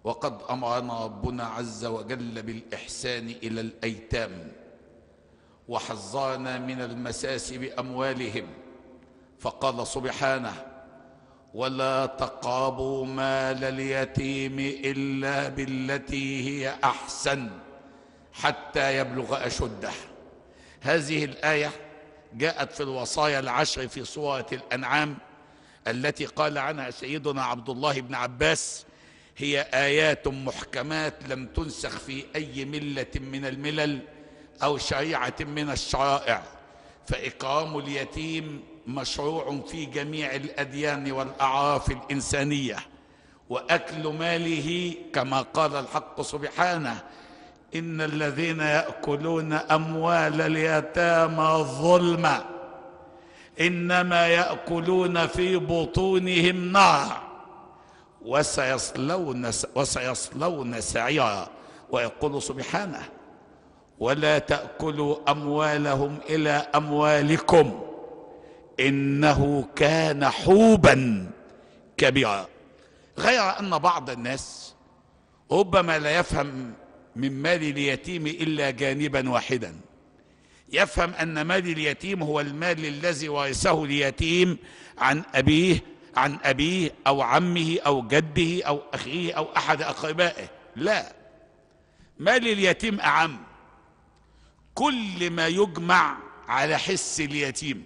وقد أمرنا ربنا عز وجل بالإحسان إلى الأيتام وحذرنا من المساس بأموالهم، فقال سبحانه: ولا تقربوا مال اليتيم إلا بالتي هي أحسن حتى يبلغ أشده. هذه الآية جاءت في الوصايا العشر في سورة الأنعام التي قال عنها سيدنا عبد الله بن عباس: هي آيات محكمات لم تنسخ في أي ملة من الملل أو شريعة من الشرائع، فإكرام اليتيم مشروع في جميع الأديان والأعراف الإنسانية، وأكل ماله كما قال الحق سبحانه: إن الذين يأكلون أموال اليتامى ظلما إنما يأكلون في بطونهم نار وسيصلون سعيرا. ويقول سبحانه: ولا تأكلوا أموالهم إلى أموالكم إنه كان حوبا كبيرا. غير أن بعض الناس ربما لا يفهم من مال اليتيم إلا جانبا واحدا، يفهم أن مال اليتيم هو المال الذي ورثه اليتيم عن أبيه أو عمه أو جده أو أخيه أو أحد أقربائه. لا، مال اليتيم أعم، كل ما يجمع على حس اليتيم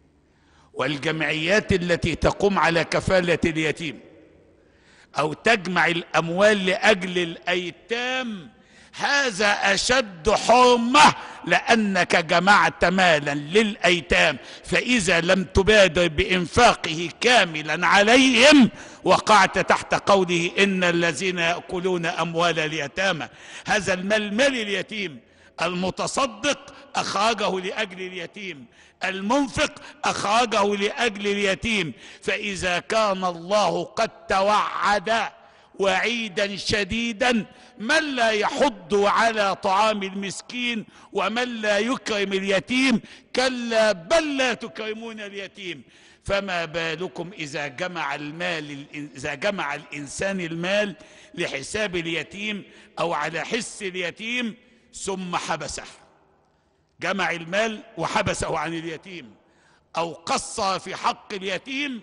والجمعيات التي تقوم على كفالة اليتيم أو تجمع الأموال لأجل الأيتام، هذا أشد حرمة، لأنك جمعت مالا للأيتام، فإذا لم تبادر بإنفاقه كاملا عليهم وقعت تحت قوله: إن الذين يأكلون أموال اليتامى. هذا المال مال اليتيم، المتصدق أخرجه لأجل اليتيم، المنفق أخرجه لأجل اليتيم. فإذا كان الله قد توعد وعيدا شديدا من لا يحض على طعام المسكين ومن لا يكرم اليتيم، كلا بل لا تكرمون اليتيم. فما بالكم إذا جمع الإنسان المال لحساب اليتيم أو على حس اليتيم ثم حبسه، جمع المال وحبسه عن اليتيم، أو قصر في حق اليتيم،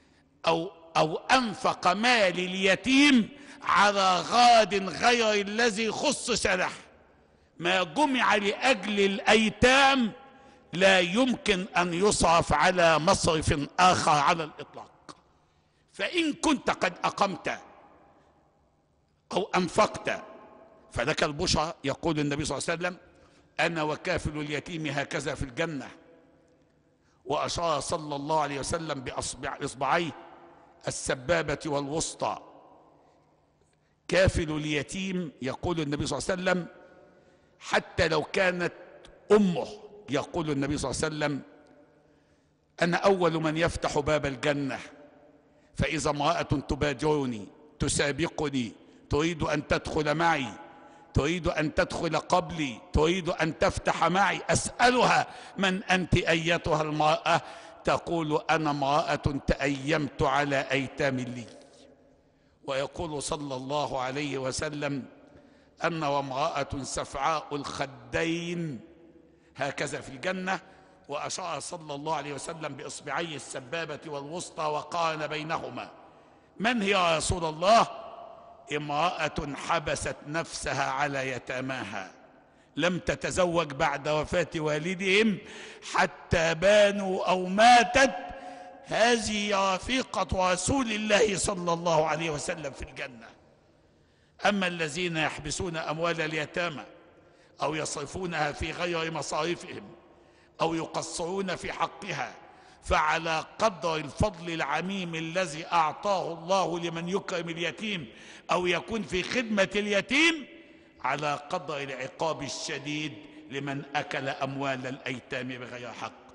أو أنفق مال اليتيم على غرض غير الذي خصص له. ما جمع لأجل الأيتام لا يمكن أن يصرف على مصرف آخر على الإطلاق. فإن كنت قد أقمت أو أنفقت فلك البشرى. يقول النبي صلى الله عليه وسلم: أنا وكافل اليتيم هكذا في الجنة. وأشار صلى الله عليه وسلم بإصبعيه السبابة والوسطى. كافل اليتيم، يقول النبي صلى الله عليه وسلم، حتى لو كانت أمه، يقول النبي صلى الله عليه وسلم: أنا أول من يفتح باب الجنة، فإذا امرأة تبادرني تسابقني تريد أن تدخل معي، تريد أن تدخل قبلي، تريد أن تفتح معي، أسألها: من أنت أيتها المرأة؟ تقول: أنا امرأة تأيمت على أيتام لي. ويقول صلى الله عليه وسلم: أنا وامرأة سفعاء الخدين هكذا في الجنة. وأشار صلى الله عليه وسلم بإصبعي السبابة والوسطى وقارن بينهما. من هي يا رسول الله؟ امرأة حبست نفسها على يتاماها، لم تتزوج بعد وفاة والدهم حتى بانوا أو ماتت. هذه رفيقة رسول الله صلى الله عليه وسلم في الجنة. أما الذين يحبسون أموال اليتامى أو يصرفونها في غير مصاريفهم أو يقصرون في حقها، فعلى قدر الفضل العميم الذي أعطاه الله لمن يكرم اليتيم أو يكون في خدمة اليتيم، على قدر العقاب الشديد لمن أكل أموال الأيتام بغير حق.